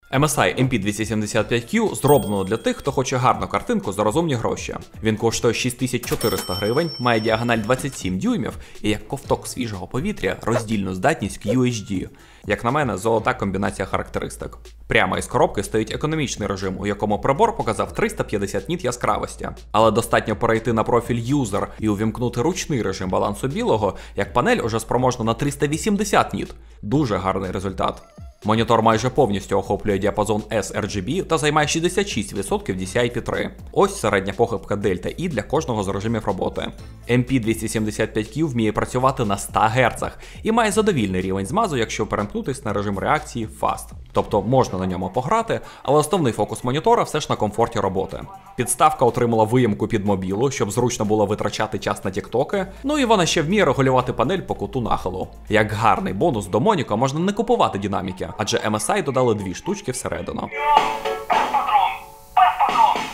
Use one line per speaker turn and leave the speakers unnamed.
MSI MP275Q зроблено для тих, хто хоче гарну картинку за розумні гроші. Він коштує 6400 гривень, має діагональ 27 дюймів і як ковток свіжого повітря роздільну здатність QHD. Як на мене, золота комбінація характеристик. Прямо із коробки стоїть економічний режим, у якому прибор показав 350 ніт яскравості. Але достатньо перейти на профіль User і увімкнути ручний режим балансу білого, як панель уже спроможна на 380 ніт. Дуже гарний результат. Монітор майже повністю охоплює діапазон sRGB та займає 66% DCI-P3. Ось середня похибка Delta E для кожного з режимів роботи. MP275Q вміє працювати на 100 Гц і має задовільний рівень змазу, якщо перемкнутись на режим реакції Fast. Тобто можна на ньому пограти, але основний фокус монітора все ж на комфорті роботи. Підставка отримала виємку під мобілу, щоб зручно було витрачати час на тіктоки, ну і вона ще вміє регулювати панель по куту нахилу. Як гарний бонус до Моніка можна не купувати динаміки, адже MSI додали 2 штучки всередину.